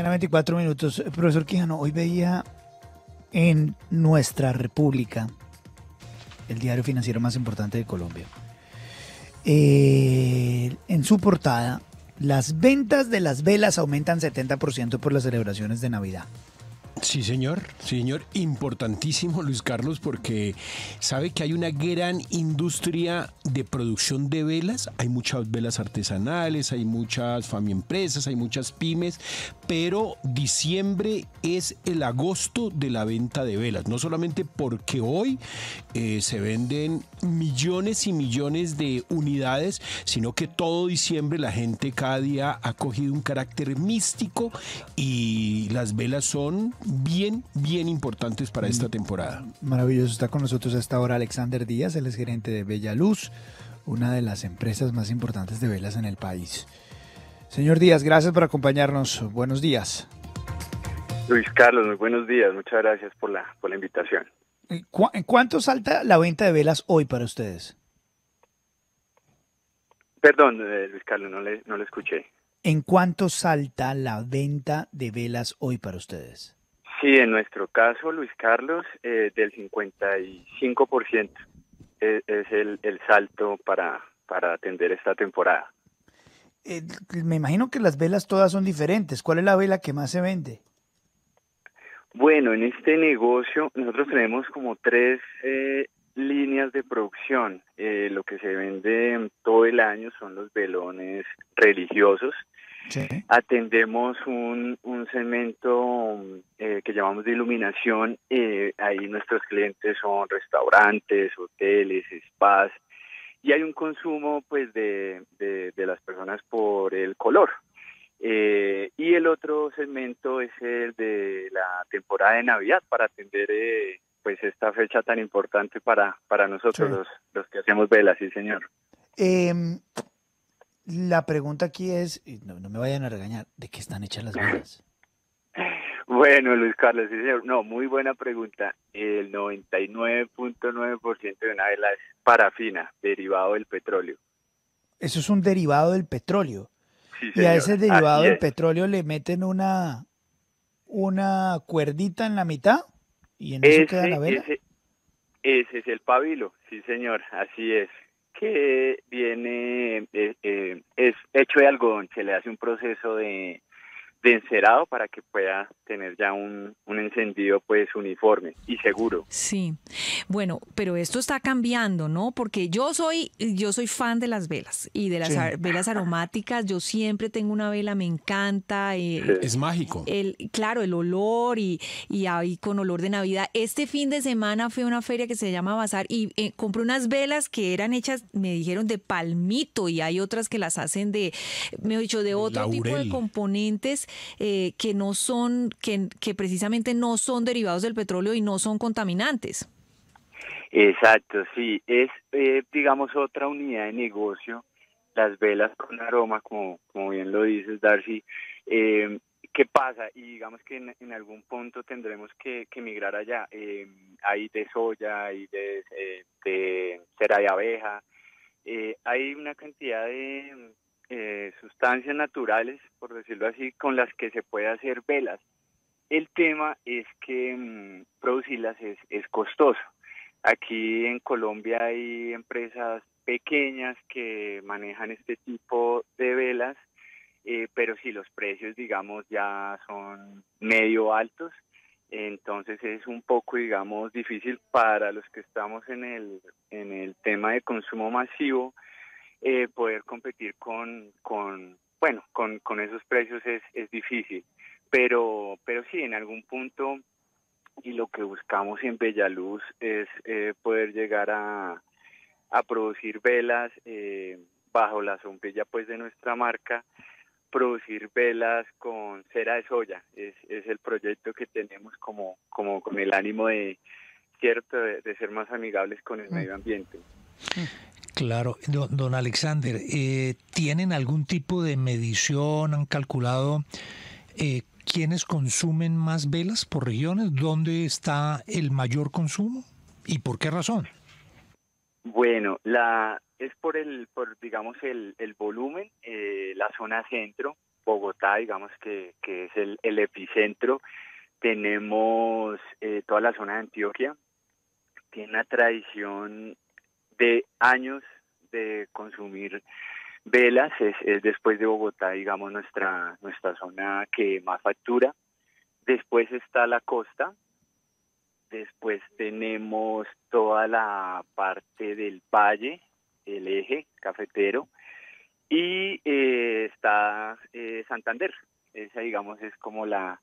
mañana, 24 minutos. Profesor Quijano, hoy veía en Nuestra República, el diario financiero más importante de Colombia, en su portada, las ventas de las velas aumentan 70% por las celebraciones de Navidad. Sí, señor, importantísimo, Luis Carlos, porque sabe que hay una gran industria de producción de velas, hay muchas velas artesanales, hay muchas empresas, hay muchas pymes, pero diciembre es el agosto de la venta de velas, no solamente porque hoy se venden millones y millones de unidades, sino que todo diciembre la gente cada día ha cogido un carácter místico y las velas son bien importantes para esta temporada. Maravilloso, está con nosotros a esta hora Alexander Díaz, él es gerente de Bella Luz, una de las empresas más importantes de velas en el país. Señor Díaz, gracias por acompañarnos, buenos días. Luis Carlos, muy buenos días, muchas gracias por la invitación. ¿En cuánto salta la venta de velas hoy para ustedes? Perdón, Luis Carlos, no le escuché. ¿En cuánto salta la venta de velas hoy para ustedes? Sí, en nuestro caso, Luis Carlos, del 55% es el salto para atender esta temporada. Me imagino que las velas todas son diferentes. ¿Cuál es la vela que más se vende? Bueno, en este negocio nosotros tenemos como tres líneas de producción. Lo que se vende todo el año son los velones religiosos. Sí. Atendemos un segmento que llamamos de iluminación. Ahí nuestros clientes son restaurantes, hoteles, spas, y hay un consumo pues de las personas por el color. Y el otro segmento es el de la temporada de Navidad para atender pues esta fecha tan importante para nosotros, sí, los que hacemos velas, sí señor. La pregunta aquí es, no me vayan a regañar, ¿de qué están hechas las velas? Bueno, Luis Carlos, sí señor, no, muy buena pregunta. El 99.9% de una vela es parafina, derivado del petróleo. Eso es un derivado del petróleo. Sí, y a ese derivado del es. Petróleo le meten una cuerdita en la mitad y en eso queda la vela. Ese es el pabilo, sí señor, así es. Que viene, es hecho de algodón, se le hace un proceso de encerado para que pueda tener ya un encendido pues uniforme y seguro. Sí, bueno, pero esto está cambiando, ¿no? Porque yo soy fan de las velas y de las velas aromáticas. Yo siempre tengo una vela, me encanta. Es mágico. Claro, el olor y ahí con olor de Navidad. Este fin de semana fui a una feria que se llama Bazar y compré unas velas que eran hechas, me dijeron, de palmito, y hay otras que las hacen de otro laurel, tipo de componentes que no son, que precisamente no son derivados del petróleo y no son contaminantes. Exacto, sí, es digamos otra unidad de negocio, las velas con aroma, como bien lo dices, Darcy. ¿Qué pasa? Y digamos que en algún punto tendremos que migrar allá. Hay de soya, hay de cera de abeja, hay una cantidad de sustancias naturales, por decirlo así, con las que se puede hacer velas. El tema es que producirlas es costoso. Aquí en Colombia hay empresas pequeñas que manejan este tipo de velas, pero sí, los precios, digamos, ya son medio altos. Entonces es un poco, digamos, difícil para los que estamos en el tema de consumo masivo, poder competir con esos precios es difícil. Pero sí, en algún punto, y lo que buscamos en Bella Luz es poder llegar a producir velas bajo la sombrilla pues de nuestra marca, producir velas con cera de soya. Es el proyecto que tenemos como con el ánimo de ser más amigables con el medio ambiente. Claro, don Alexander, ¿tienen algún tipo de medición? ¿Han calculado quiénes consumen más velas por regiones? ¿Dónde está el mayor consumo? ¿Y por qué razón? Bueno, es por digamos el volumen, la zona centro, Bogotá, digamos que es el epicentro. Tenemos toda la zona de Antioquia, tiene una tradición de años de consumir velas, es después de Bogotá, digamos, nuestra zona que más factura. Después está la costa, después tenemos toda la parte del valle, el eje cafetero, y está Santander. Esa, digamos, es como la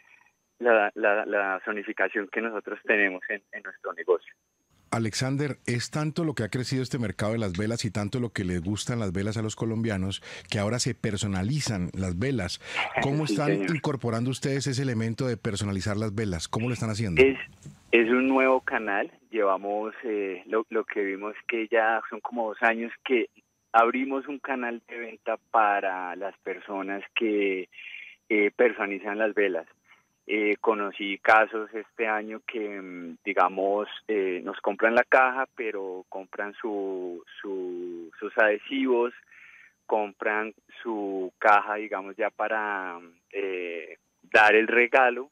zonificación que nosotros tenemos en nuestro negocio. Alexander, es tanto lo que ha crecido este mercado de las velas y tanto lo que les gustan las velas a los colombianos que ahora se personalizan las velas. ¿Cómo Sí, están señor. incorporando ustedes ese elemento de personalizar las velas? ¿Cómo lo están haciendo? Es un nuevo canal. Llevamos, lo que vimos que ya son como 2 años que abrimos un canal de venta para las personas que personalizan las velas. Conocí casos este año que, digamos, nos compran la caja, pero compran sus adhesivos, compran su caja, digamos, ya para dar el regalo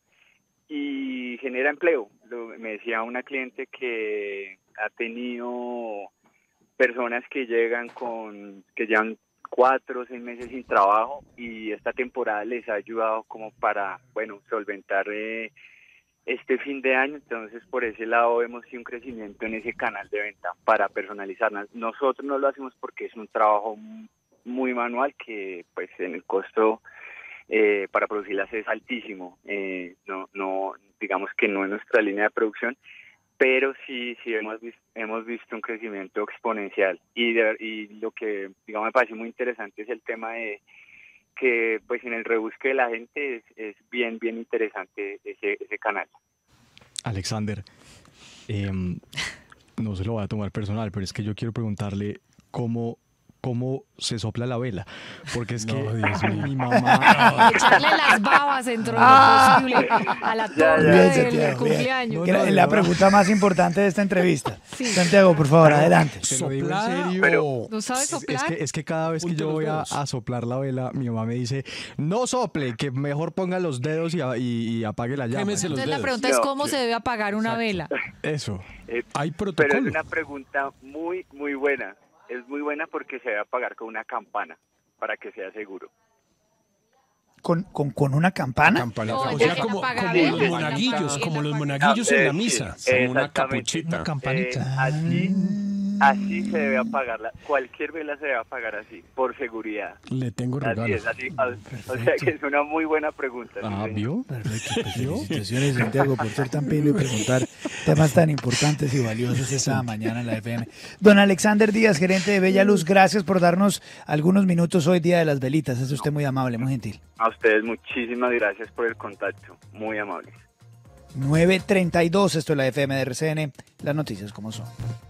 y genera empleo. Me decía una cliente que ha tenido personas que llegan que llevan 4 o 6 meses sin trabajo y esta temporada les ha ayudado como para, bueno, solventar este fin de año. Entonces, por ese lado vemos sí un crecimiento en ese canal de venta para personalizarlas. Nosotros no lo hacemos porque es un trabajo muy manual que, pues, en el costo para producirlas es altísimo. No, digamos que no es nuestra línea de producción, pero sí hemos visto un crecimiento exponencial y lo que, digamos, me parece muy interesante es el tema de que, pues, en el rebusque de la gente es bien interesante ese canal. Alexander, no se lo voy a tomar personal, pero es que yo quiero preguntarle cómo se sopla la vela, porque es que mi mamá... Echarle las babas dentro de lo posible a la torta Bien, del Santiago, bien. cumpleaños. Que la pregunta más importante de esta entrevista. Sí. Santiago, por favor, adelante. Se lo digo en ¿Soplada serio. o- ¿No sabes soplar? Es que cada vez que Junte yo los voy dedos. a soplar la vela, mi mamá me dice, no sople, que mejor ponga los dedos y apague la llama. Quémese los Entonces la dedos. pregunta es No, cómo se debe apagar una vela. Eso. Hay Pero es protocolo. una pregunta muy buena. Es muy buena porque se debe apagar con una campana para que sea seguro. ¿Con una campana? Campanita. No, O ya sea, que como apaga los velas, monaguillos, en como la los pared. monaguillos en la Sí, misa, como una exactamente. capuchita. Una campanita. Así se debe apagarla. Cualquier vela se debe apagar así, por seguridad. Le tengo Así regalo. es, así. O sea que es una muy buena pregunta. sí, Ah, señor. ¿vio? Perfecto, pues felicitaciones, Santiago, por ser tan pilo y preguntar temas tan importantes y valiosos esta mañana en la FM. Don Alexander Díaz, gerente de Bella Luz, gracias por darnos algunos minutos hoy, Día de las Velitas. Es usted muy amable, muy gentil. A ustedes muchísimas gracias por el contacto. Muy amables. 9:32, esto es la FM de RCN, las noticias como son.